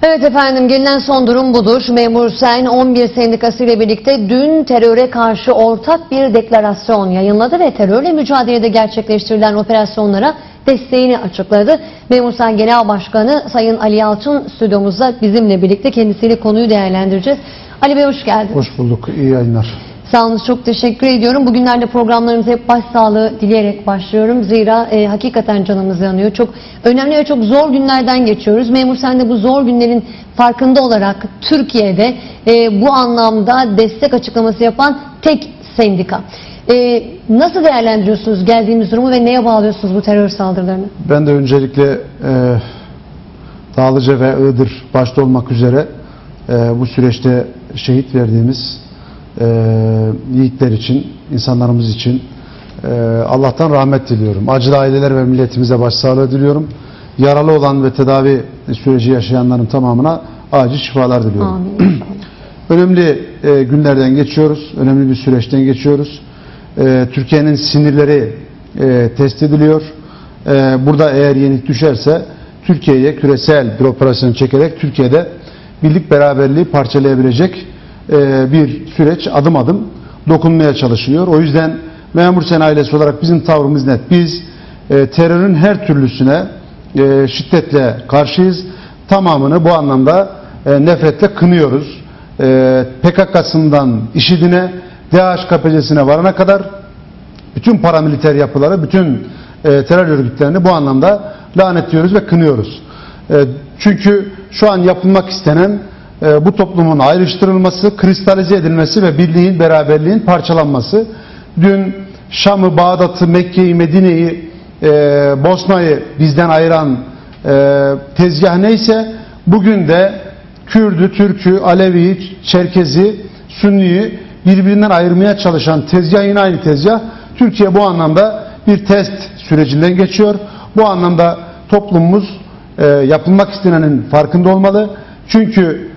Evet efendim, gelinen son durum budur. Memur Sen 11 sendikası ile birlikte dün teröre karşı ortak bir deklarasyon yayınladı ve terörle mücadelede gerçekleştirilen operasyonlara desteğini açıkladı. Memur Sen Genel Başkanı Sayın Ali Yalçın stüdyomuzda bizimle birlikte, kendisiyle konuyu değerlendireceğiz. Ali Bey hoş geldiniz. Hoş bulduk, iyi yayınlar. Sağ olun, çok teşekkür ediyorum. Bugünlerde programlarımıza hep başsağlığı dileyerek başlıyorum. Zira hakikaten canımız yanıyor. Çok önemli ve çok zor günlerden geçiyoruz. Memur Sen de bu zor günlerin farkında olarak Türkiye'de bu anlamda destek açıklaması yapan tek sendika. Nasıl değerlendiriyorsunuz geldiğimiz durumu ve neye bağlıyorsunuz bu terör saldırılarını? Ben de öncelikle Dağlıca ve Iğdır başta olmak üzere bu süreçte şehit verdiğimiz yiğitler için, insanlarımız için Allah'tan rahmet diliyorum. Acılı aileler ve milletimize başsağlığı diliyorum. Yaralı olan ve tedavi süreci yaşayanların tamamına acil şifalar diliyorum. Amin. Önemli günlerden geçiyoruz. Önemli bir süreçten geçiyoruz. Türkiye'nin sinirleri test ediliyor. Burada eğer yenik düşerse Türkiye'ye küresel bir operasyon çekerek Türkiye'de birlik beraberliği parçalayabilecek bir süreç adım adım dokunmaya çalışıyor. O yüzden Memur Sen ailesi olarak bizim tavrımız net. Biz terörün her türlüsüne şiddetle karşıyız. Tamamını bu anlamda nefretle kınıyoruz. PKK'sından IŞİD'ine, DHKPC'sine varana kadar bütün paramiliter yapıları, bütün terör örgütlerini bu anlamda lanetliyoruz ve kınıyoruz. Çünkü şu an yapılmak istenen bu toplumun ayrıştırılması, kristalize edilmesi ve birliğin, beraberliğin parçalanması. Dün Şam'ı, Bağdat'ı, Mekke'yi, Medine'yi, Bosna'yı bizden ayıran tezgah neyse, bugün de Kürdü, Türk'ü, Alevi'yi, Çerkez'i, Sünni'yi birbirinden ayırmaya çalışan tezgah yine aynı tezgah. Türkiye bu anlamda bir test sürecinden geçiyor. Bu anlamda toplumumuz yapılmak istenenin farkında olmalı. Çünkü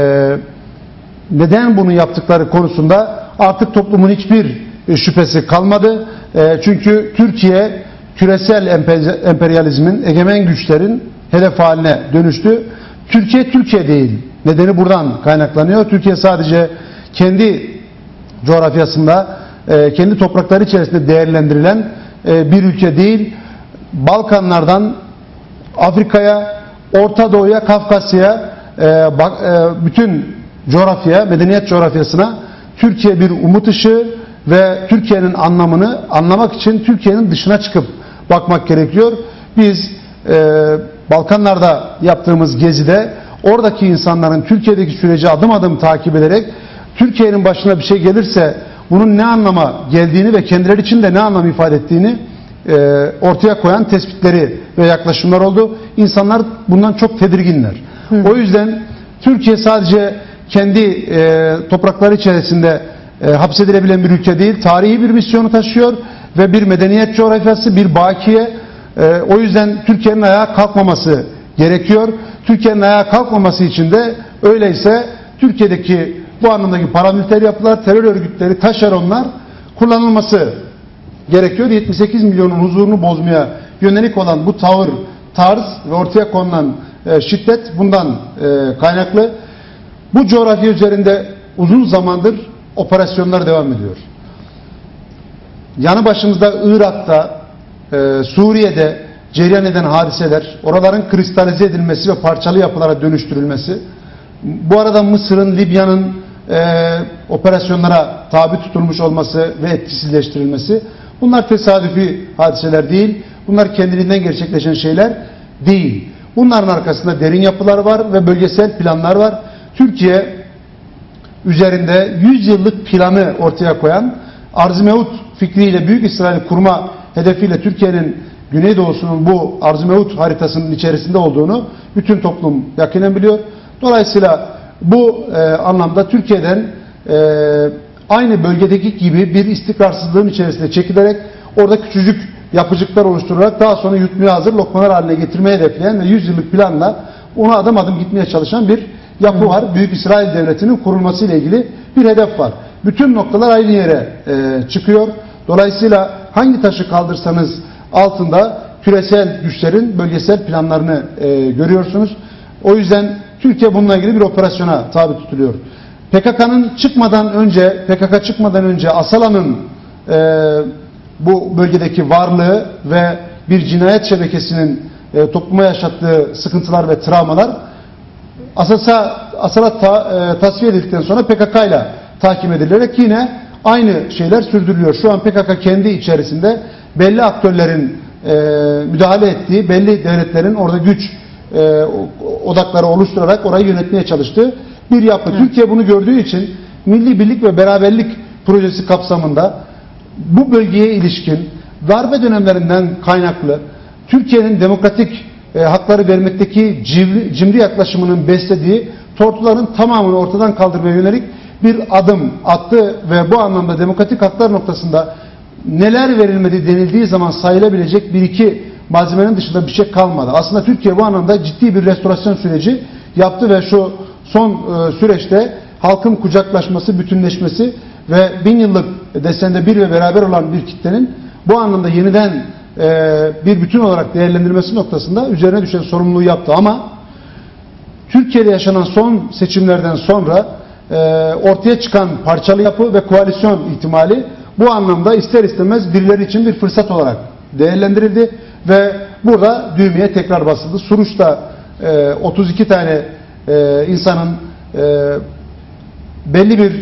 neden bunu yaptıkları konusunda artık toplumun hiçbir şüphesi kalmadı. Çünkü Türkiye küresel emperyalizmin, egemen güçlerin hedef haline dönüştü. Türkiye, Türkiye değil. Nedeni buradan kaynaklanıyor. Türkiye sadece kendi coğrafyasında, kendi toprakları içerisinde değerlendirilen bir ülke değil. Balkanlardan Afrika'ya, Orta Doğu'ya, Kafkasya'ya, bütün coğrafyaya, medeniyet coğrafyasına Türkiye bir umut ışığı ve Türkiye'nin anlamını anlamak için Türkiye'nin dışına çıkıp bakmak gerekiyor. Biz Balkanlarda yaptığımız gezide oradaki insanların Türkiye'deki süreci adım adım takip ederek Türkiye'nin başına bir şey gelirse bunun ne anlama geldiğini ve kendileri için de ne anlam ifade ettiğini ortaya koyan tespitleri ve yaklaşımlar oldu. İnsanlar bundan çok tedirginler. O yüzden Türkiye sadece kendi toprakları içerisinde hapsedilebilen bir ülke değil, tarihi bir misyonu taşıyor ve bir medeniyet coğrafyası, bir bakiye. O yüzden Türkiye'nin ayağa kalkmaması gerekiyor. Türkiye'nin ayağa kalkmaması için de öyleyse Türkiye'deki bu anlamdaki paramiliter yapılar, terör örgütleri, taşeronlar kullanılması gerekiyor. 78 milyonun huzurunu bozmaya yönelik olan bu tavır, tarz ve ortaya konulan şiddet bundan kaynaklı. Bu coğrafya üzerinde uzun zamandır operasyonlar devam ediyor. Yanı başımızda Irak'ta, Suriye'de cereyan eden hadiseler, oraların kristalize edilmesi ve parçalı yapılara dönüştürülmesi, bu arada Mısır'ın, Libya'nın operasyonlara tabi tutulmuş olması ve etkisizleştirilmesi, bunlar tesadüfi hadiseler değil, bunlar kendiliğinden gerçekleşen şeyler değil. Bunların arkasında derin yapılar var ve bölgesel planlar var. Türkiye üzerinde 100 yıllık planı ortaya koyan, Arz-ı Mevut fikriyle Büyük İsrail kurma hedefiyle Türkiye'nin Güneydoğu'sunun bu Arz-ı Mevut haritasının içerisinde olduğunu bütün toplum yakinen biliyor. Dolayısıyla bu anlamda Türkiye'den aynı bölgedeki gibi bir istikrarsızlığın içerisine çekilerek orada küçücük yapıcıklar oluşturarak daha sonra yutmaya hazır lokmalar haline getirmeye hedefleyen ve 100 yıllık planla ona adım adım gitmeye çalışan bir yapı var. Büyük İsrail Devleti'nin kurulması ile ilgili bir hedef var. Bütün noktalar aynı yere çıkıyor. Dolayısıyla hangi taşı kaldırsanız altında küresel güçlerin bölgesel planlarını görüyorsunuz. O yüzden Türkiye bununla ilgili bir operasyona tabi tutuluyor. PKK çıkmadan önce Asala'nın bu bölgedeki varlığı ve bir cinayet şebekesinin topluma yaşattığı sıkıntılar ve travmalar Asala tasfiye edildikten sonra PKK ile takip edilerek yine aynı şeyler sürdürülüyor. Şu an PKK kendi içerisinde belli aktörlerin müdahale ettiği, belli devletlerin orada güç odakları oluşturarak orayı yönetmeye çalıştığı bir yapı. Evet. Türkiye bunu gördüğü için Milli Birlik ve Beraberlik projesi kapsamında bu bölgeye ilişkin darbe dönemlerinden kaynaklı Türkiye'nin demokratik hakları vermekteki cimri yaklaşımının beslediği tortuların tamamını ortadan kaldırmaya yönelik bir adım attı ve bu anlamda demokratik haklar noktasında neler verilmedi denildiği zaman sayılabilecek bir iki malzemenin dışında bir şey kalmadı. Aslında Türkiye bu anlamda ciddi bir restorasyon süreci yaptı ve şu son süreçte halkın kucaklaşması, bütünleşmesi ve 1000 yıllık desende bir ve beraber olan bir kitlenin bu anlamda yeniden bir bütün olarak değerlendirmesi noktasında üzerine düşen sorumluluğu yaptı. Ama Türkiye'de yaşanan son seçimlerden sonra ortaya çıkan parçalı yapı ve koalisyon ihtimali bu anlamda ister istemez birileri için bir fırsat olarak değerlendirildi ve burada düğmeye tekrar basıldı. Suruç'ta 32 tane insanın belli bir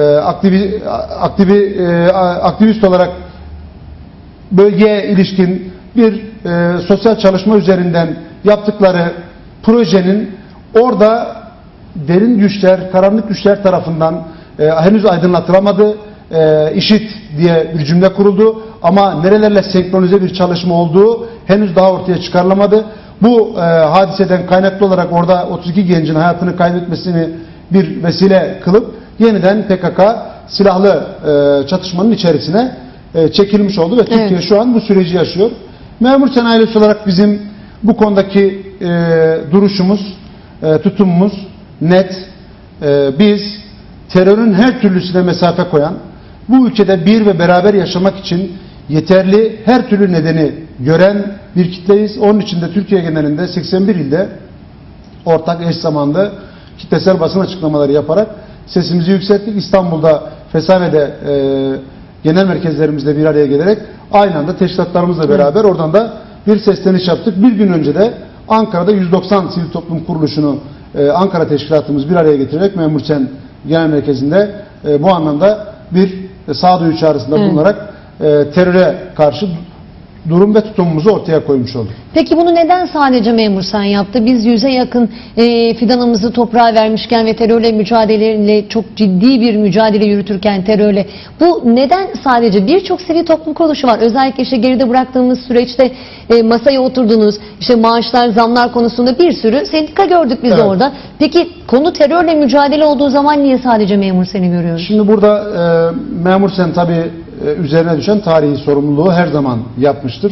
aktivist olarak bölgeye ilişkin bir sosyal çalışma üzerinden yaptıkları projenin orada derin güçler, karanlık güçler tarafından henüz aydınlatılamadı. IŞİD diye bir cümle kuruldu ama nerelerle senkronize bir çalışma olduğu henüz daha ortaya çıkarılamadı. Bu hadiseden kaynaklı olarak orada 32 gencin hayatını kaybetmesini bir vesile kılıp yeniden PKK silahlı çatışmanın içerisine çekilmiş oldu ve Türkiye şu an bu süreci yaşıyor. Memur Sen ailesi olarak bizim bu konudaki duruşumuz, tutumumuz net. Biz terörün her türlüsüne mesafe koyan, bu ülkede bir ve beraber yaşamak için yeterli her türlü nedeni gören bir kitleyiz. Onun için de Türkiye genelinde 81 ilde ortak eş zamanlı kitlesel basın açıklamaları yaparak sesimizi yükselttik. İstanbul'da Fesave'de genel merkezlerimizle bir araya gelerek aynı anda teşkilatlarımızla beraber oradan da bir sesleniş yaptık. Bir gün önce de Ankara'da 190 sivil toplum kuruluşunu Ankara teşkilatımız bir araya getirerek Memur Sen Genel Merkezi'nde bu anlamda bir sağduyu çağrısında bulunarak teröre karşı durum ve tutumumuzu ortaya koymuş olduk. Peki bunu neden sadece Memur Sen yaptı? Biz 100'e yakın fidanımızı toprağa vermişken ve terörle mücadeleyle çok ciddi bir mücadele yürütürken terörle bu neden sadece birçok sivil toplum kuruluşu var? Özellikle işte geride bıraktığımız süreçte masaya oturdunuz, işte maaşlar, zamlar konusunda bir sürü sendika gördük biz orada. Peki konu terörle mücadele olduğu zaman niye sadece Memur Sen'i görüyoruz? Şimdi burada Memur Sen tabii üzerine düşen tarihi sorumluluğu her zaman yapmıştır.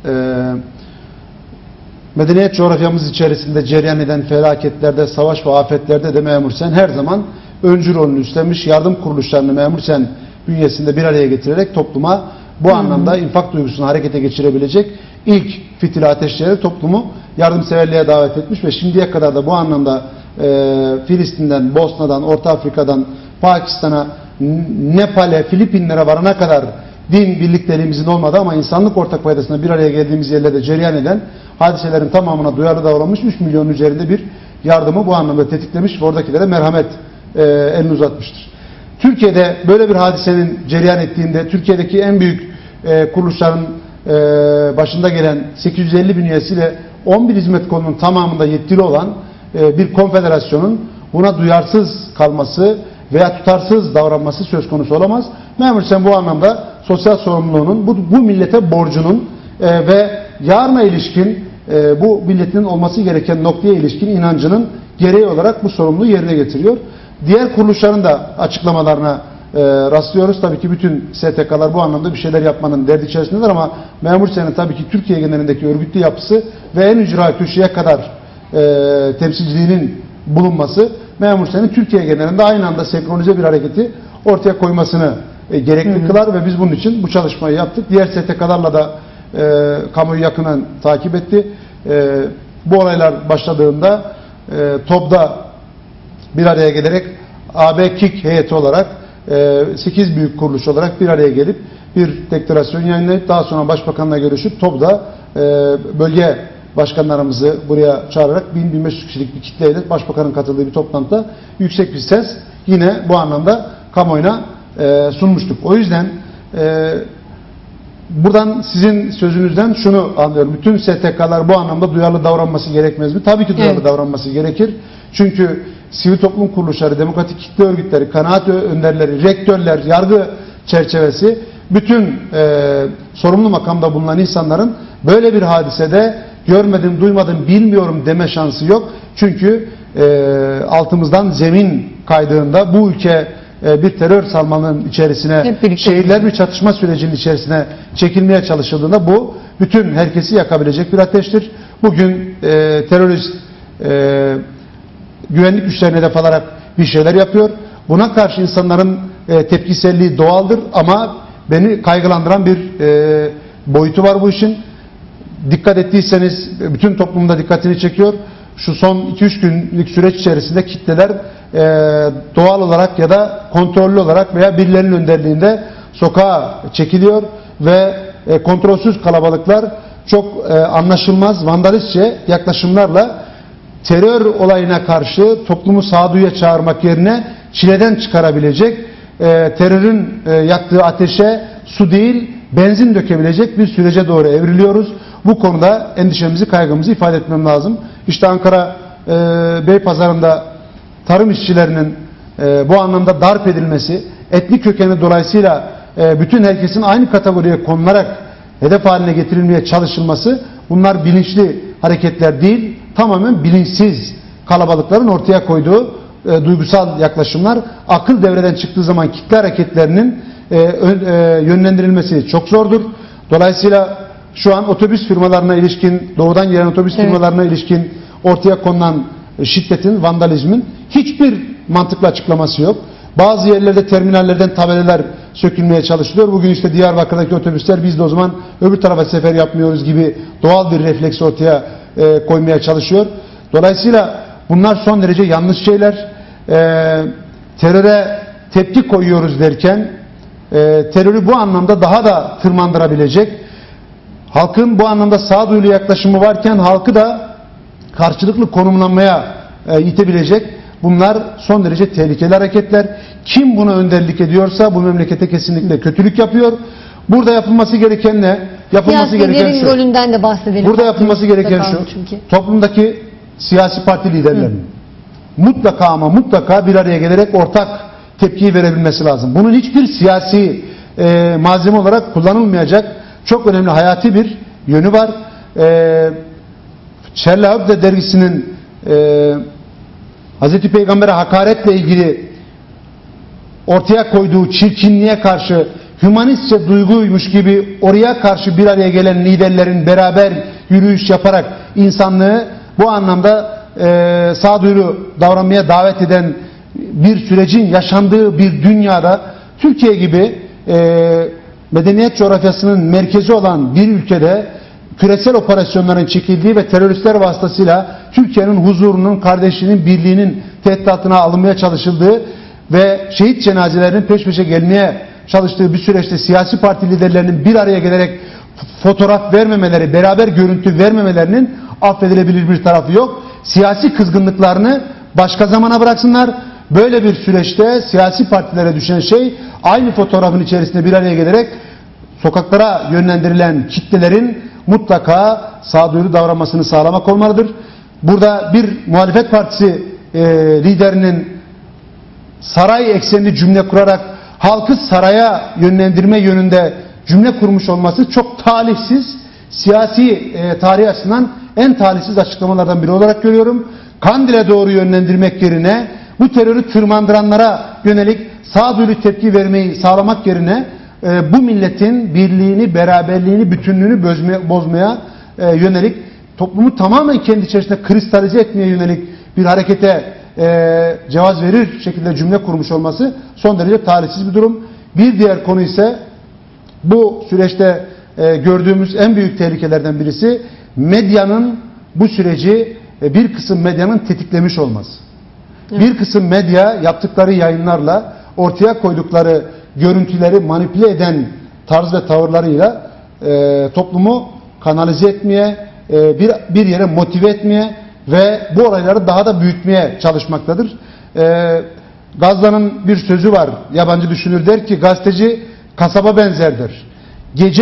Medeniyet coğrafyamız içerisinde cereyan eden felaketlerde, savaş ve afetlerde de Memur Sen her zaman öncü rolünü üstlenmiş. Yardım kuruluşlarını Memur Sen bünyesinde bir araya getirerek topluma bu anlamda infak duygusunu harekete geçirebilecek ilk fitili ateşleyerek toplumu yardımseverliğe davet etmiş ve şimdiye kadar da bu anlamda Filistin'den, Bosna'dan, Orta Afrika'dan, Pakistan'a, Nepal'e, Filipinlere varana kadar din birlikteliğimizin olmadığı ama insanlık ortak paydasına bir araya geldiğimiz yerlerde cereyan eden hadiselerin tamamına duyarlı davranmış 3 milyonun üzerinde bir yardımı bu anlamda tetiklemiş ve oradakilere merhamet elini uzatmıştır. Türkiye'de böyle bir hadisenin cereyan ettiğinde Türkiye'deki en büyük kuruluşların başında gelen 850 bin üyesiyle 11 hizmet kolunun tamamında yetkili olan bir konfederasyonun buna duyarsız kalması veya tutarsız davranması söz konusu olamaz. Memur Sen bu anlamda sosyal sorumluluğunun, bu millete borcunun ve yarına ilişkin bu milletin olması gereken noktaya ilişkin inancının gereği olarak bu sorumluluğu yerine getiriyor. Diğer kuruluşların da açıklamalarına rastlıyoruz. Tabii ki bütün STK'lar bu anlamda bir şeyler yapmanın derdi içerisindeler ama Memur Sen'in tabii ki Türkiye genelindeki örgütlü yapısı ve en ücra köşeye kadar temsilciliğinin bulunması Memur Sen'in Türkiye genelinde aynı anda senkronize bir hareketi ortaya koymasını gerekli kılar ve biz bunun için bu çalışmayı yaptık. Diğer STK'larla da kamuoyu yakından takip etti. Bu olaylar başladığında TOB'da bir araya gelerek AB KİK heyeti olarak 8 büyük kuruluş olarak bir araya gelip bir deklarasyon yayınlayıp daha sonra Başbakan'la görüşüp TOB'da bölge başkanlarımızı buraya çağırarak 1000-1500 kişilik bir kitleyle Başbakan'ın katıldığı bir toplantıda yüksek bir ses yine bu anlamda kamuoyuna sunmuştuk. O yüzden buradan sizin sözünüzden şunu anlıyorum. Bütün STK'lar bu anlamda duyarlı davranması gerekmez mi? Tabii ki duyarlı davranması gerekir. Çünkü sivil toplum kuruluşları, demokratik kitle örgütleri, kanaat önderleri, rektörler, yargı çerçevesi bütün sorumlu makamda bulunan insanların böyle bir hadisede görmedim, duymadım, bilmiyorum deme şansı yok. Çünkü altımızdan zemin kaydığında bu ülke bir terör sarmalının içerisine, şehirler bir çatışma sürecinin içerisine çekilmeye çalışıldığında bu bütün herkesi yakabilecek bir ateştir. Bugün terörist güvenlik güçlerine hedef alarak bir şeyler yapıyor. Buna karşı insanların tepkiselliği doğaldır ama beni kaygılandıran bir boyutu var bu işin. Dikkat ettiyseniz bütün toplumda dikkatini çekiyor. Şu son 2-3 günlük süreç içerisinde kitleler doğal olarak ya da kontrollü olarak veya birilerinin önderliğinde sokağa çekiliyor ve kontrolsüz kalabalıklar çok anlaşılmaz vandalistçe yaklaşımlarla terör olayına karşı toplumu sağduyuya çağırmak yerine çileden çıkarabilecek, terörün yaktığı ateşe su değil benzin dökebilecek bir sürece doğru evriliyoruz. Bu konuda endişemizi, kaygımızı ifade etmem lazım. İşte Ankara Beypazarı'nda tarım işçilerinin bu anlamda darp edilmesi, etnik kökeni dolayısıyla bütün herkesin aynı kategoriye konularak hedef haline getirilmeye çalışılması, bunlar bilinçli hareketler değil, tamamen bilinçsiz kalabalıkların ortaya koyduğu duygusal yaklaşımlar. Akıl devreden çıktığı zaman kitle hareketlerinin yönlendirilmesi çok zordur. Dolayısıyla şu an otobüs firmalarına ilişkin, doğudan gelen otobüs firmalarına ilişkin ortaya konulan şiddetin, vandalizmin hiçbir mantıklı açıklaması yok. Bazı yerlerde terminallerden tabelalar sökülmeye çalışılıyor. Bugün işte Diyarbakır'daki otobüsler biz de o zaman öbür tarafa sefer yapmıyoruz gibi doğal bir refleks ortaya koymaya çalışıyor. Dolayısıyla bunlar son derece yanlış şeyler. Teröre tepki koyuyoruz derken terörü bu anlamda daha da tırmandırabilecek, halkın bu anlamda sağduyulu yaklaşımı varken halkı da karşılıklı konumlanmaya itebilecek, bunlar son derece tehlikeli hareketler. Kim buna önderlik ediyorsa bu memlekete kesinlikle kötülük yapıyor. Burada yapılması gereken ne? Yapılması gereken şu. Rolünden de bahsedelim. Burada yapılması gereken şu. Toplumdaki siyasi parti liderlerinin mutlaka ama mutlaka bir araya gelerek ortak tepkiyi verebilmesi lazım. Bunun hiçbir siyasi malzeme olarak kullanılmayacak çok önemli hayati bir yönü var. Charlie Hebdo dergisinin Hz. Peygamber'e hakaretle ilgili ortaya koyduğu çirkinliğe karşı hümanistçe duyguymuş gibi oraya karşı bir araya gelen liderlerin beraber yürüyüş yaparak insanlığı bu anlamda sağduyulu davranmaya davet eden bir sürecin yaşandığı bir dünyada Türkiye gibi medeniyet coğrafyasının merkezi olan bir ülkede küresel operasyonların çekildiği ve teröristler vasıtasıyla Türkiye'nin huzurunun, kardeşliğinin, birliğinin tehdit altına alınmaya çalışıldığı ve şehit cenazelerinin peş peşe gelmeye çalıştığı bir süreçte siyasi parti liderlerinin bir araya gelerek fotoğraf vermemeleri, beraber görüntü vermemelerinin affedilebilir bir tarafı yok. Siyasi kızgınlıklarını başka zamana bıraksınlar. Böyle bir süreçte siyasi partilere düşen şey aynı fotoğrafın içerisinde bir araya gelerek sokaklara yönlendirilen kitlelerin mutlaka sağduyulu davranmasını sağlamak olmalıdır. Burada bir muhalefet partisi liderinin saray eksenli cümle kurarak halkı saraya yönlendirme yönünde cümle kurmuş olması çok talihsiz, siyasi tarih açısından en talihsiz açıklamalardan biri olarak görüyorum. Kandil'e doğru yönlendirmek yerine bu terörü tırmandıranlara yönelik sağduyulu tepki vermeyi sağlamak yerine bu milletin birliğini, beraberliğini, bütünlüğünü bozmaya yönelik, toplumu tamamen kendi içerisinde kristalize etmeye yönelik bir harekete cevaz verir şekilde cümle kurmuş olması son derece talihsiz bir durum. Bir diğer konu ise bu süreçte gördüğümüz en büyük tehlikelerden birisi medyanın bu süreci bir kısım medyanın tetiklemiş olması. Evet. Bir kısım medya yaptıkları yayınlarla, ortaya koydukları görüntüleri manipüle eden tarz ve tavırlarıyla toplumu kanalize etmeye, bir yere motive etmeye ve bu olayları daha da büyütmeye çalışmaktadır. Gazla'nın bir sözü var. Yabancı düşünür der ki gazeteci kasaba benzerdir. Gece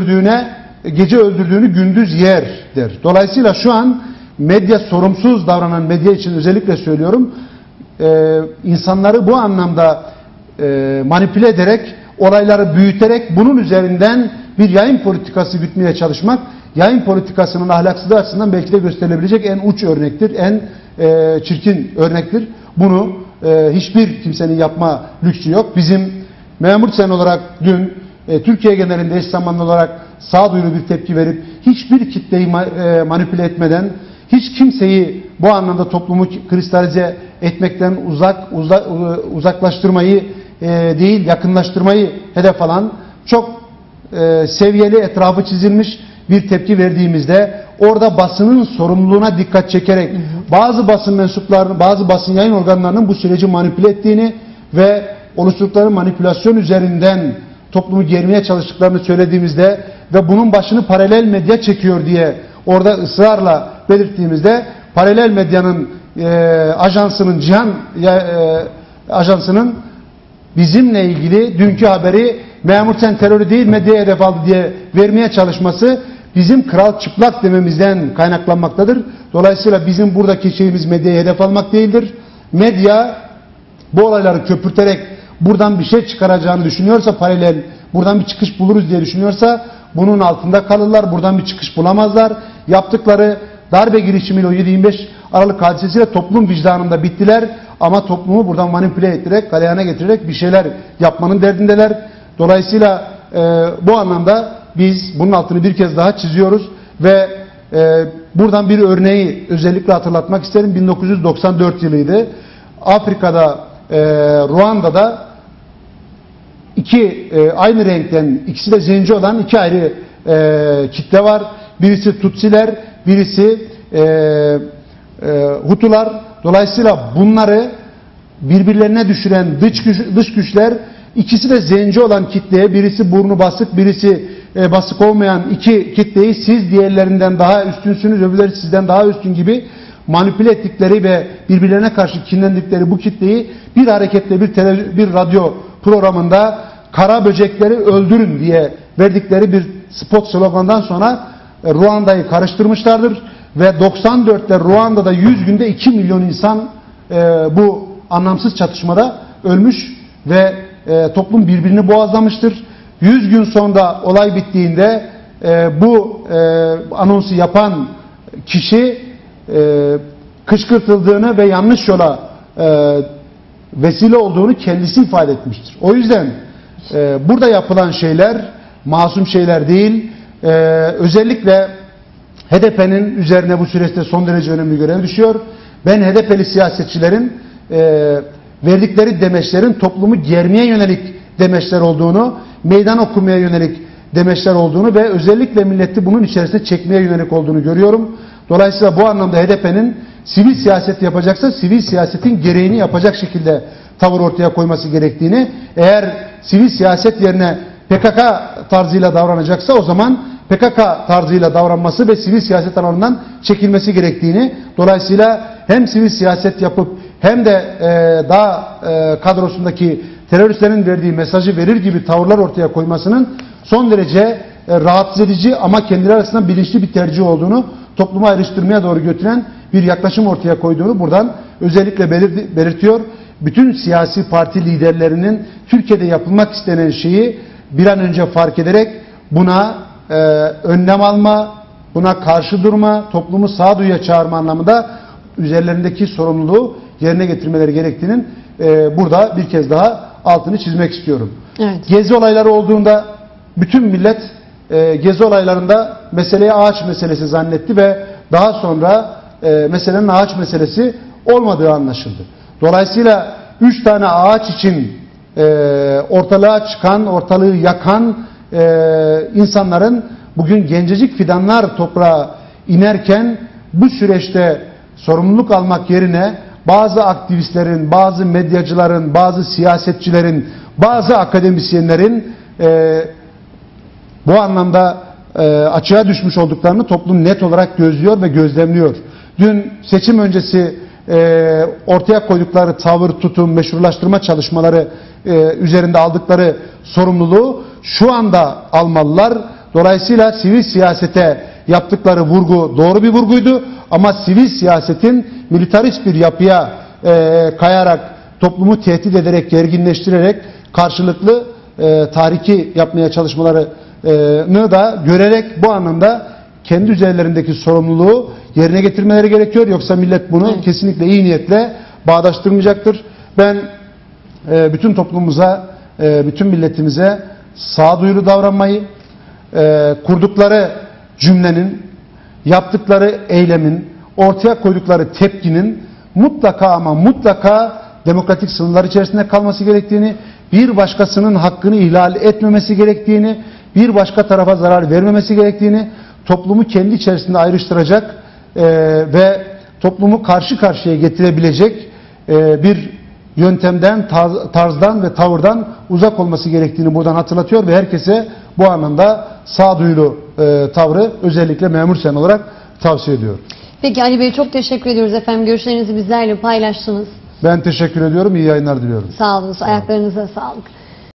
öldürdüğünü gündüz yer der. Dolayısıyla şu an medya, sorumsuz davranan medya için özellikle söylüyorum, insanları bu anlamda manipüle ederek, olayları büyüterek bunun üzerinden bir yayın politikası gütmeye çalışmak, yayın politikasının ahlaksızlığı açısından belki de gösterilebilecek en uç örnektir, en çirkin örnektir. Bunu hiçbir kimsenin yapma lüksü yok. Bizim Memur Sen olarak dün Türkiye genelinde eş zamanlı olarak sağduyulu bir tepki verip hiçbir kitleyi manipüle etmeden, hiç kimseyi bu anlamda toplumu kristalize etmekten uzaklaştırmayı değil, yakınlaştırmayı hedef alan çok seviyeli, etrafı çizilmiş bir tepki verdiğimizde orada basının sorumluluğuna dikkat çekerek bazı basın mensuplarının, bazı basın yayın organlarının bu süreci manipüle ettiğini ve oluşturdukları manipülasyon üzerinden toplumu germeye çalıştıklarını söylediğimizde ve bunun başını paralel medya çekiyor diye orada ısrarla belirttiğimizde paralel medyanın ajansının, Cihan ajansının bizimle ilgili dünkü haberi Memur Sen terörü değil medyaya hedef aldı diye vermeye çalışması bizim kral çıplak dememizden kaynaklanmaktadır. Dolayısıyla bizim buradaki şeyimiz medyaya hedef almak değildir. Medya bu olayları köpürterek buradan bir şey çıkaracağını düşünüyorsa, paralel buradan bir çıkış buluruz diye düşünüyorsa bunun altında kalırlar, buradan bir çıkış bulamazlar. Yaptıkları darbe girişimiyle o 7-25 Aralık hadisesiyle toplum vicdanında bittiler ama toplumu buradan manipüle ettirerek, galeyana getirerek bir şeyler yapmanın derdindeler. Dolayısıyla bu anlamda biz bunun altını bir kez daha çiziyoruz ve buradan bir örneği özellikle hatırlatmak isterim. 1994 yılıydı. Afrika'da, Ruanda'da iki aynı renkten, ikisi de zenci olan iki ayrı kitle var. Birisi Tutsiler, birisi Hutular. Dolayısıyla bunları birbirlerine düşüren dış güçler, ikisi de zenci olan kitleye, birisi burnu basık, birisi basık olmayan iki kitleyi siz diğerlerinden daha üstünsünüz, öbürleri sizden daha üstün gibi manipüle ettikleri ve birbirlerine karşı kinlendikleri bu kitleyi bir hareketle bir radyo programında kara böcekleri öldürün diye verdikleri bir spot slogandan sonra Ruanda'yı karıştırmışlardır ve 94'te Ruanda'da 100 günde 2 milyon insan bu anlamsız çatışmada ölmüş ve toplum birbirini boğazlamıştır. 100 gün sonra olay bittiğinde bu anonsu yapan kişi kışkırtıldığını ve yanlış yola vesile olduğunu kendisi ifade etmiştir. O yüzden burada yapılan şeyler masum şeyler değil. Özellikle HDP'nin üzerine bu süreçte son derece önemli görev düşüyor. Ben HDP'li siyasetçilerin verdikleri demeçlerin toplumu germeye yönelik demeçler olduğunu, meydan okumaya yönelik demeçler olduğunu ve özellikle milleti bunun içerisine çekmeye yönelik olduğunu görüyorum. Dolayısıyla bu anlamda HDP'nin sivil siyaset yapacaksa sivil siyasetin gereğini yapacak şekilde tavır ortaya koyması gerektiğini, eğer sivil siyaset yerine PKK tarzıyla davranacaksa o zaman PKK tarzıyla davranması ve sivil siyaset alanından çekilmesi gerektiğini, dolayısıyla hem sivil siyaset yapıp hem de daha kadrosundaki teröristlerin verdiği mesajı verir gibi tavırlar ortaya koymasının son derece rahatsız edici ama kendileri arasında bilinçli bir tercih olduğunu, toplumu ayrıştırmaya doğru götüren bir yaklaşım ortaya koyduğunu buradan özellikle belirtiyor. Bütün siyasi parti liderlerinin Türkiye'de yapılmak istenen şeyi bir an önce fark ederek buna önlem alma, buna karşı durma, toplumu sağduyuya çağırma anlamında üzerlerindeki sorumluluğu yerine getirmeleri gerektiğinin burada bir kez daha altını çizmek istiyorum. Evet. Gezi olayları olduğunda bütün millet gezi olaylarında meseleyi ağaç meselesi zannetti ve daha sonra meselenin ağaç meselesi olmadığı anlaşıldı. Dolayısıyla 3 tane ağaç için ortalığa çıkan, ortalığı yakan insanların bugün gencecik fidanlar toprağa inerken bu süreçte sorumluluk almak yerine bazı aktivistlerin, bazı medyacıların, bazı siyasetçilerin, bazı akademisyenlerin bu anlamda açığa düşmüş olduklarını toplum net olarak gözlüyor ve gözlemliyor. Dün seçim öncesi ortaya koydukları tavır, tutum, meşrulaştırma çalışmaları üzerinde aldıkları sorumluluğu şu anda almalılar. Dolayısıyla sivil siyasete yaptıkları vurgu doğru bir vurguydu ama sivil siyasetin militarist bir yapıya kayarak, toplumu tehdit ederek, gerginleştirerek karşılıklı tahriki yapmaya çalışmalarını da görerek bu anlamda kendi üzerlerindeki sorumluluğu yerine getirmeleri gerekiyor. Yoksa millet bunu kesinlikle iyi niyetle bağdaştırmayacaktır. Ben bütün toplumumuza, bütün milletimize sağduyulu davranmayı, kurdukları cümlenin, yaptıkları eylemin, ortaya koydukları tepkinin mutlaka ama mutlaka demokratik sınırlar içerisinde kalması gerektiğini, bir başkasının hakkını ihlal etmemesi gerektiğini, bir başka tarafa zarar vermemesi gerektiğini, toplumu kendi içerisinde ayrıştıracak ve toplumu karşı karşıya getirebilecek bir yöntemden, tarzdan ve tavırdan uzak olması gerektiğini buradan hatırlatıyor ve herkese bu anlamda sağduyulu tavrı özellikle memur sen olarak tavsiye ediyorum. Peki Ali Bey, çok teşekkür ediyoruz efendim. Görüşlerinizi bizlerle paylaştınız. Ben teşekkür ediyorum. İyi yayınlar diliyorum. Sağ olun. Ayaklarınıza sağlık.